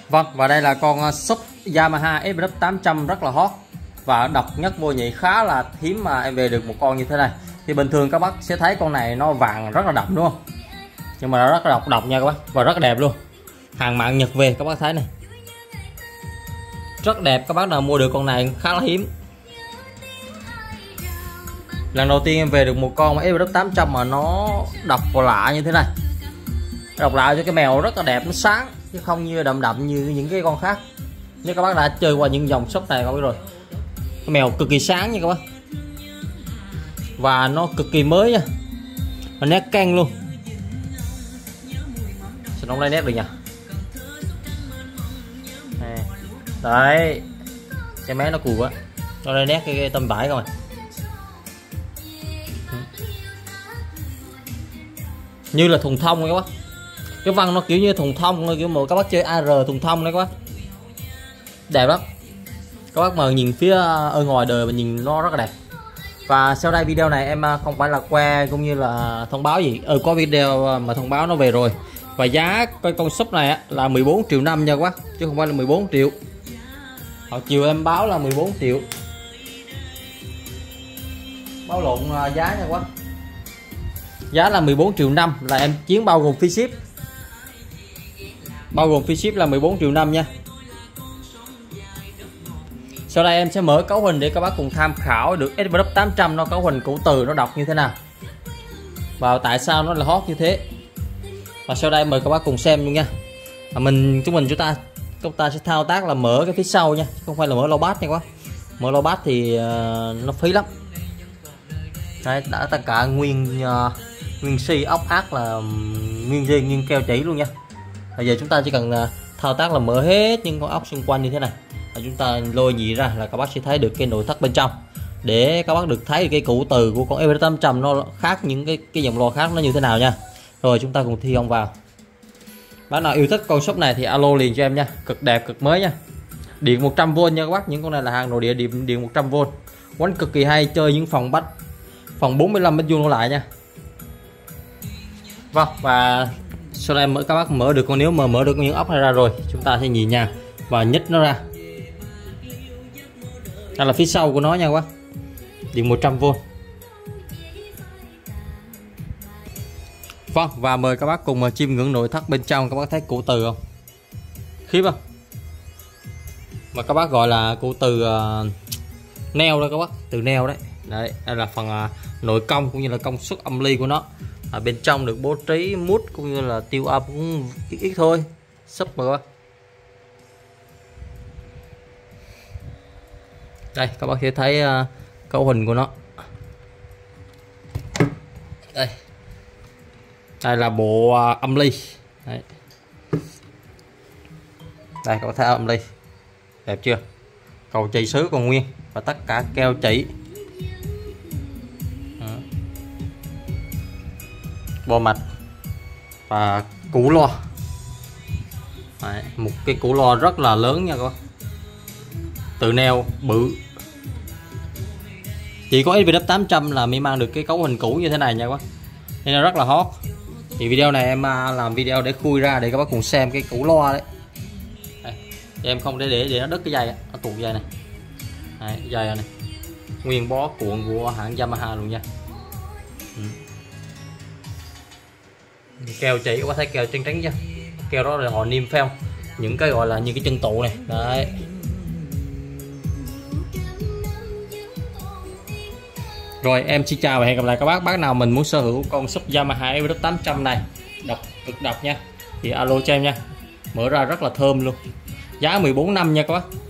Vâng, và đây là con sub Yamaha SW800 rất là hot và độc nhất vô nhị, khá là hiếm mà em về được một con như thế này. Thì bình thường các bác sẽ thấy con này nó vàng rất là đậm đúng không? Nhưng mà nó rất là độc nha các bác, và rất đẹp luôn. Hàng mạng Nhật về các bác thấy này. Rất đẹp, các bác nào mua được con này khá là hiếm. Lần đầu tiên em về được một con SW800 mà nó độc và lạ như thế này. Độc lạ cho cái mèo rất là đẹp, nó sáng chứ không như đậm đậm như những cái con khác. Nếu các bác đã chơi qua những dòng shop này không biết rồi, cái mèo cực kỳ sáng nha các bác, và nó cực kỳ mới nha, nó nét căng luôn. Sao nó lấy nét được nhỉ? Đấy, cái máy nó cù quá, nó lấy nét cái tấm vải không à. Như là thùng thông các bác, cái văn nó kiểu như thùng thông, kiểu một các bác chơi AR thùng thông đấy các bác, đẹp lắm. Các bác mà nhìn phía ở ngoài đời mà nhìn nó rất là đẹp. Và sau đây video này em không phải là que cũng như là thông báo gì, có video mà thông báo nó về rồi. Và giá cái con sub này là 14 triệu năm nha các bác, chứ không phải là 14 triệu. Hồi chiều em báo là 14 triệu, báo lộn giá nha các bác. Giá là 14 triệu năm, là em chiến bao gồm phí ship. Bao gồm phí ship là 14 triệu năm nha. Sau đây em sẽ mở cấu hình để các bác cùng tham khảo được SW800 nó cấu hình củ từ nó đọc như thế nào và tại sao nó là hot như thế. Và sau đây mời các bác cùng xem luôn nha. Chúng ta sẽ thao tác là mở cái phía sau nha, không phải là mở low bass nha các bác. Mở low bass thì nó phí lắm. Đây, đã tất cả nguyên xi ốc ác là nguyên dây nguyên keo chỉ luôn nha. Bây giờ chúng ta chỉ cần thao tác là mở hết những con ốc xung quanh như thế này, và chúng ta lôi nhị ra là các bác sẽ thấy được cái nội thất bên trong, để các bác được thấy cái củ từ của con SW800 nó khác những cái dòng loa khác nó như thế nào nha. Rồi chúng ta cùng thi công vào. Bác nào yêu thích con shop này thì alo liền cho em nha, cực đẹp cực mới nha. Điện 100V nha các bác, những con này là hàng nội địa, điện 100V, quánh cực kỳ hay, chơi những phòng 45 mét vuông đổ lại nha. Vâng, và sau đây các bác mở được nếu mà mở được những ốc này ra rồi, chúng ta sẽ nhẹ nhàng và nhích nó ra. Đây là phía sau của nó nha các bác, điện 100V. Vâng, và mời các bác cùng chiêm ngưỡng nội thất bên trong. Các bác thấy củ từ không? Khiếp không? Mà các bác gọi là củ từ neo đó các bác, từ neo đấy. Đấy, đây là phần nội công cũng như là công suất âm ly của nó. Ở bên trong được bố trí mút cũng như là tiêu âm cũng ít thôi. Sub mà các bác. Đây, các bác sẽ thấy cấu hình của nó. Đây. Đây là bộ âm ly. Đấy. Đây các bác thấy âm ly. Đẹp chưa? Cầu chì sứ còn nguyên và tất cả keo chỉ. Bo mạch và củ loa. Đấy, một cái củ loa rất là lớn nha các bác. Từ neo bự. Chỉ có SW800 là mới mang được cái cấu hình cũ như thế này nha các bác, nên là rất là hot. Thì video này em làm video để khui ra để các bác cùng xem cái củ loa đấy. Đây, em không để nó đứt cái dây, nó tuột dây này. Đấy, dây này nguyên bó cuộn của hãng Yamaha luôn nha. Keo chỉ các bác thấy keo trắng trắng chưa? Keo đó là họ niêm phong những cái gọi là như cái chân tụ này. Đấy. Rồi em xin chào và hẹn gặp lại các bác. Bác nào mình muốn sở hữu con sub Yamaha SW800 này cực độc nha, thì alo cho em nha. Mở ra rất là thơm luôn. Giá 14 năm nha các bác.